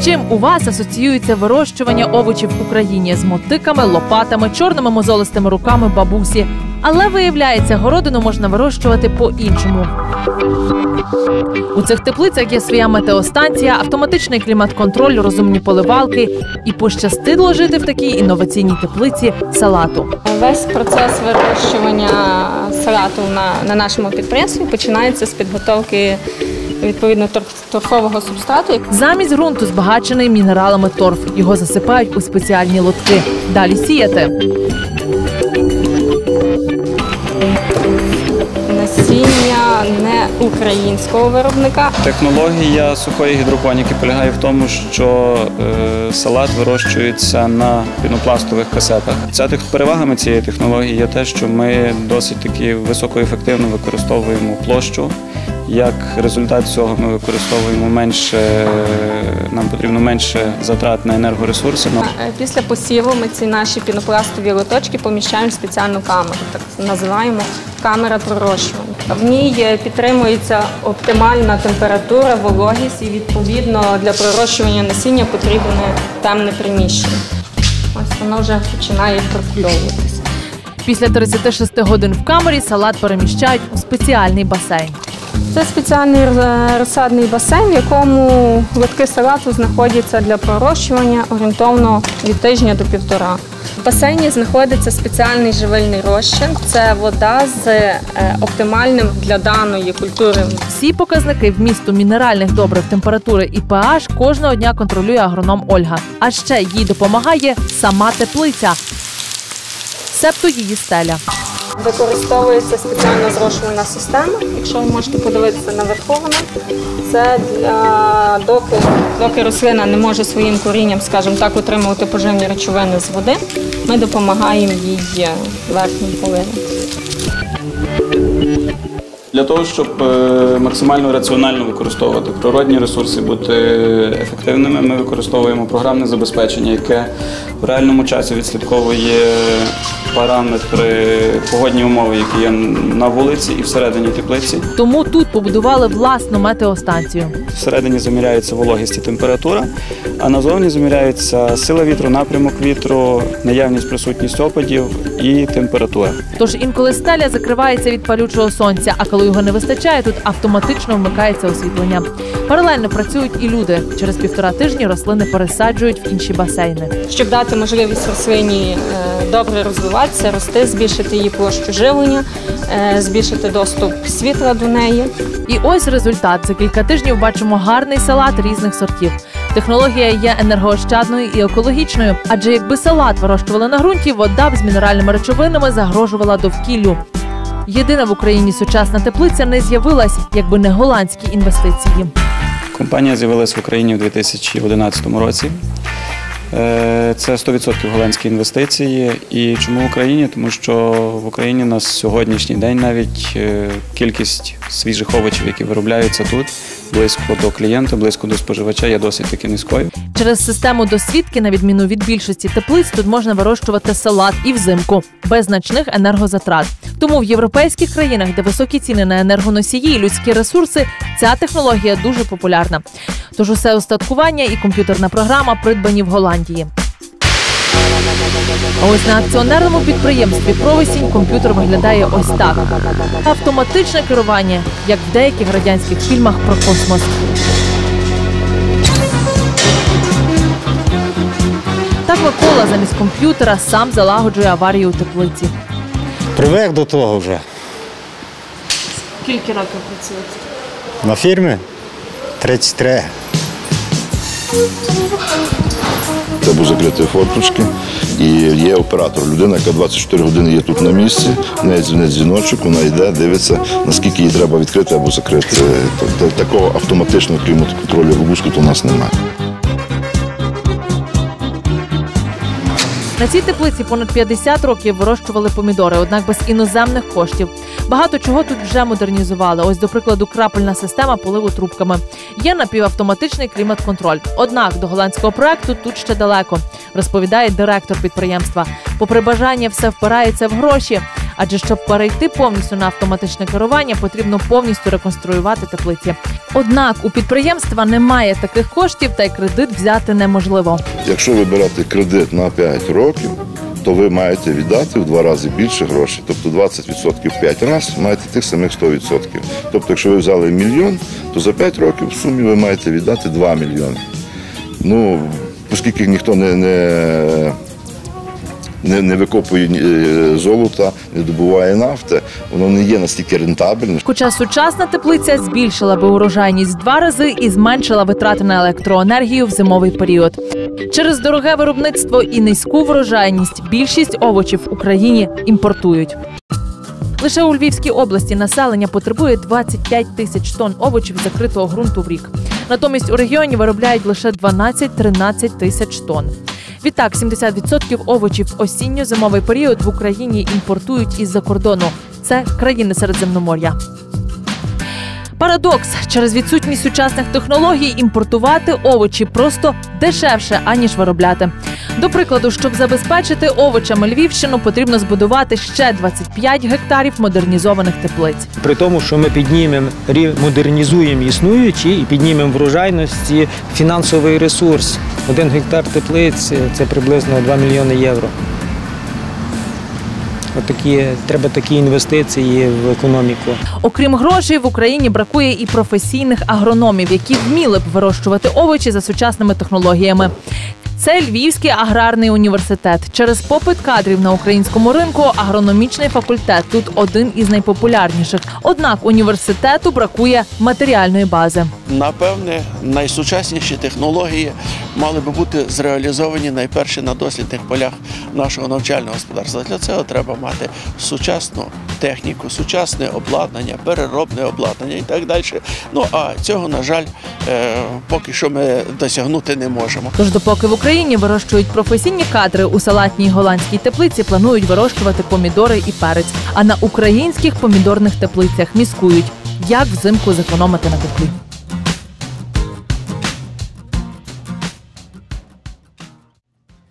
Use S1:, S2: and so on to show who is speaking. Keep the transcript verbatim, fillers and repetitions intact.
S1: З чим у вас асоціюється вирощування овочів в Україні? З мотиками, лопатами, чорними мозолистими руками бабусі. Але, виявляється, городину можна вирощувати по-іншому. У цих теплицях є своя метеостанція, автоматичний клімат-контроль, розумні поливалки. І пощастило жити в такій інноваційній теплиці салату.
S2: Весь процес вирощування салату на, на нашому підприємстві починається з підготовки відповідно торфового субстрату.
S1: Замість ґрунту збагачений мінералами торф. Його засипають у спеціальні лотки. Далі сіяти.
S2: Насіння не українського виробника.
S3: Технологія сухої гідропоніки полягає в тому, що е, салат вирощується на пінопластових касетах. Ця перевагами цієї технології є те, що ми досить таки високоефективно використовуємо площу. Як результат цього ми використовуємо менше, нам потрібно менше затрат на енергоресурси.
S2: Після посіву ми ці наші пінопластові лоточки поміщаємо в спеціальну камеру, так називаємо камера пророщування. В ній підтримується оптимальна температура, вологість і відповідно для пророщування насіння потрібне темне приміщення. Ось воно вже починає прокульовуватися.
S1: Після тридцяти шести годин в камері салат переміщають у спеціальний басейн.
S2: Це спеціальний розсадний басейн, в якому лотки салату знаходяться для пророщування орієнтовно від тижня до півтора. В басейні знаходиться спеціальний живильний розчин. Це вода з оптимальним для даної культури.
S1: Всі показники вмісту мінеральних добрив, температури і pH кожного дня контролює агроном Ольга. А ще їй допомагає сама теплиця, себто її стеля.
S2: Використовується спеціальна зрошувальна система. Якщо ви можете подивитися наверху вона, це для доки, доки рослина не може своїм корінням, скажімо так, отримувати поживні речовини з води, ми допомагаємо їй верхнім поливом.
S3: Для того, щоб максимально раціонально використовувати природні ресурси, бути ефективними, ми використовуємо програмне забезпечення, яке в реальному часі відслідковує параметри, погодні умови, які є на вулиці і всередині теплиці.
S1: Тому тут побудували власну метеостанцію.
S3: Всередині заміряється вологість і температура, а назовні заміряється сила вітру, напрямок вітру, наявність, присутність опадів і температура.
S1: Тож інколи стеля закривається від палючого сонця, а коли його не вистачає, тут автоматично вмикається освітлення. Паралельно працюють і люди. Через півтора тижні рослини пересаджують в інші басейни.
S2: Щоб дати можливість рослині добре розвиватися, рости, збільшити її площу живлення, збільшити доступ світла до неї.
S1: І ось результат. За кілька тижнів бачимо гарний салат різних сортів. Технологія є енергоощадною і екологічною, адже якби салат вирощували на ґрунті, вода б з мінеральними речовинами загрожувала довкіллю. Єдина в Україні сучасна теплиця не з'явилась, якби не голландські інвестиції.
S3: Компанія з'явилась в Україні у дві тисячі одинадцятому році. Це сто відсотків голландські інвестиції. І чому в Україні? Тому що в Україні на сьогоднішній день навіть кількість свіжих овочів, які виробляються тут, близько до клієнта, близько до споживача, є досить таки низькою.
S1: Через систему досвідки, на відміну від більшості теплиць, тут можна вирощувати салат і взимку, без значних енергозатрат. Тому в європейських країнах, де високі ціни на енергоносії і людські ресурси, ця технологія дуже популярна. Тож усе устаткування і комп'ютерна програма придбані в Голландії. А ось на акціонерному підприємстві «Провесінь» комп'ютер виглядає ось так. Автоматичне керування, як в деяких радянських фільмах про космос. Так Микола замість комп'ютера сам залагоджує аварію у теплиці.
S4: Привик до того вже.
S2: Скільки років працюєте?
S4: На фірмі тридцять три.
S5: Це був закритий форточки і є оператор. Людина, яка двадцять чотири години є тут на місці, в неї дзвонить дзвіночок, вона йде, дивиться, наскільки її треба відкрити або закрити. Такого автоматичного клімат-контролю робушку у нас немає.
S1: На цій теплиці понад п'ятдесят років вирощували помідори, однак без іноземних коштів. Багато чого тут вже модернізували. Ось, до прикладу, крапельна система поливу трубками. Є напівавтоматичний клімат-контроль. Однак до голландського проекту тут ще далеко, розповідає директор підприємства. Попри бажання все впирається в гроші. Адже щоб перейти повністю на автоматичне керування, потрібно повністю реконструювати теплиці. Однак у підприємства немає таких коштів, та й кредит взяти неможливо.
S5: Якщо ви берете кредит на п'ять років, то ви маєте віддати в два рази більше грошей. Тобто двадцять відсотків п'ять разів маєте тих самих сто відсотків. Тобто, якщо ви взяли мільйон, то за п'ять років в сумі ви маєте віддати два мільйони. Ну, оскільки ніхто не, не, не, не викопує золота, не добуває нафти, воно не є настільки рентабельним.
S1: Хоча сучасна теплиця збільшила би урожайність в два рази і зменшила витрати на електроенергію в зимовий період. Через дороге виробництво і низьку врожайність більшість овочів в Україні імпортують. Лише у Львівській області населення потребує двадцять п'ять тисяч тонн овочів закритого ґрунту в рік. Натомість у регіоні виробляють лише дванадцять-тринадцять тисяч тонн. Відтак, сімдесят відсотків овочів в осінньо-зимовий період в Україні імпортують із-за кордону. Це країни Середземномор'я. Парадокс. Через відсутність сучасних технологій імпортувати овочі просто дешевше, аніж виробляти. До прикладу, щоб забезпечити овочами Львівщину, потрібно збудувати ще двадцять п'ять гектарів модернізованих теплиць.
S6: При тому, що ми піднімемо, модернізуємо існуючі і піднімемо врожайності фінансовий ресурс. Один гектар теплиць – це приблизно два мільйони євро. Отакі, треба такі інвестиції в економіку.
S1: Окрім грошей, в Україні бракує і професійних агрономів, які вміли б вирощувати овочі за сучасними технологіями. Це Львівський аграрний університет. Через попит кадрів на українському ринку агрономічний факультет тут один із найпопулярніших. Однак університету бракує матеріальної бази.
S7: Напевне, найсучасніші технології мали би бути зреалізовані найперше на дослідних полях нашого навчального господарства. Для цього треба мати сучасну техніку, сучасне обладнання, переробне обладнання і так далі. Ну, а цього, на жаль, поки що ми досягнути не можемо.
S1: Тож допоки в Україні вирощують професійні кадри, у салатній голландській теплиці планують вирощувати помідори і перець. А на українських помідорних теплицях міскують, як взимку зекономити на теплі.